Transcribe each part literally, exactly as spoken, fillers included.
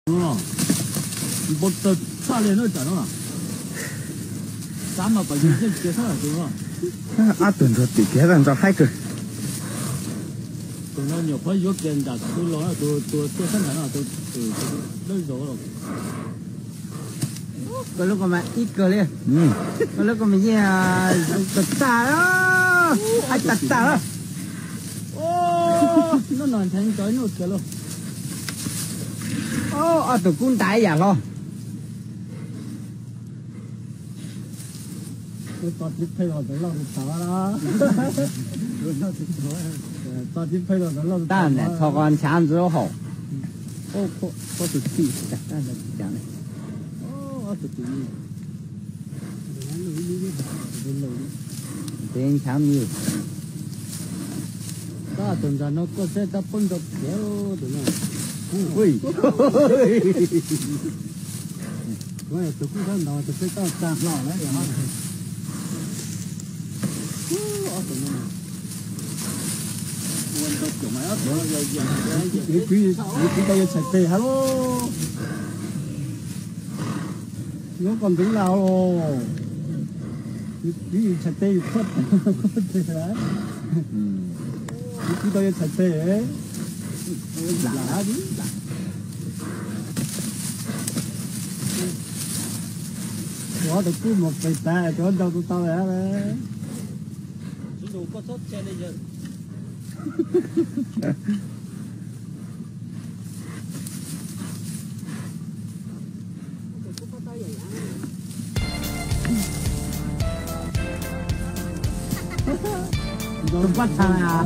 哦，我到差点都讲了，咱们把这这介绍对吧？ 啊，等着底下人着海个。 等到有朋友跟着都老了，都都都生产了，都都都累着了。 个那个嘛，一个嘞， 嗯， 个那个嘛呀，个大了，还大大了。 哦，那南城在那去了。 哦，啊，都公大呀咯。 我早点配到都老是打啦。早点配到都老是打。 当然，操完枪之后， 哦，我我是第一个， 当然讲的。 哦，我是第一。 电枪有。 那等着那个在这蹦着飘的呢。 喂。 我也是不知道，这到山老了然后。哦，怎么？我都怎么样？要要要你佢你佢到要齊地下咯，我咁點鬧咯？你你要齊地要出，係咪？嗯，你佢到要齊地嘅，嗱啲嗱。我哋估冇肥大，講到都到嚟啦。知道嗰出車呢隻。 都不差啊！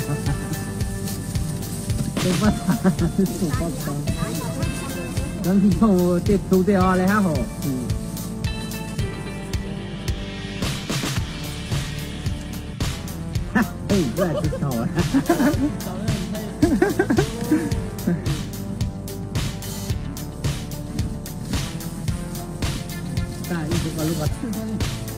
都不差，都不差。咁以後啲做啲我嚟下好。嗯。哎，不然就巧了。大一直把路把吃上。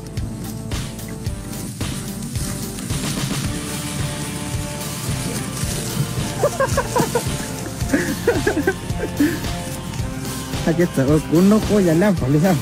他就走过那个人家跑里上。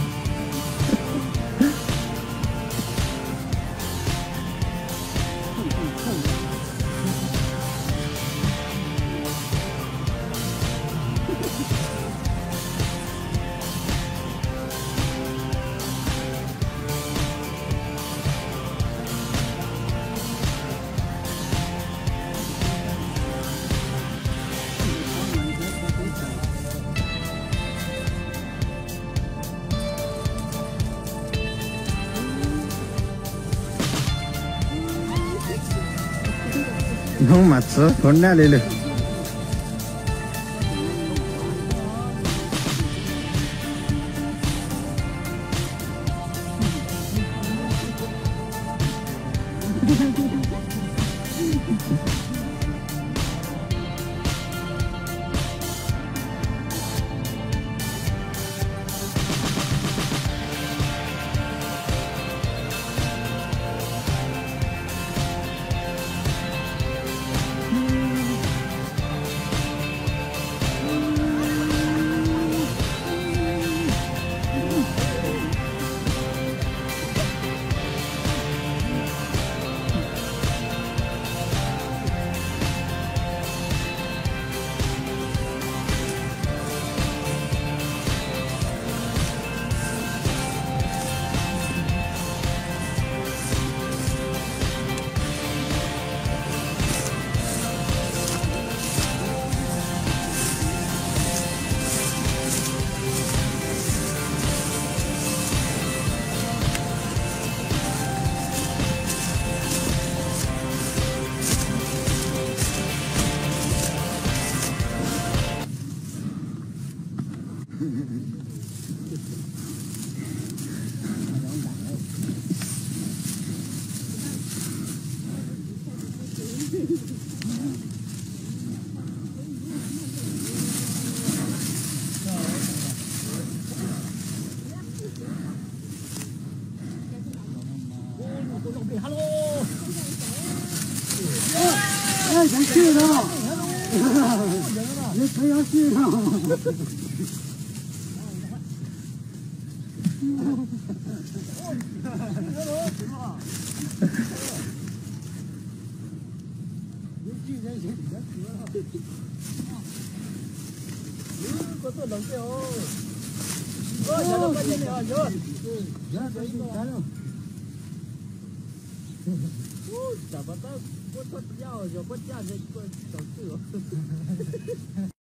弄嘛吃从哪里了？ 哎，咱去了。你这太阳穴了。có tôi đóng kêu ôi giờ nó quay lên này rồi giờ tôi đi cái đâu ôi chả bắt tao bắt tao giờ bắt ra rồi tôi đóng kêu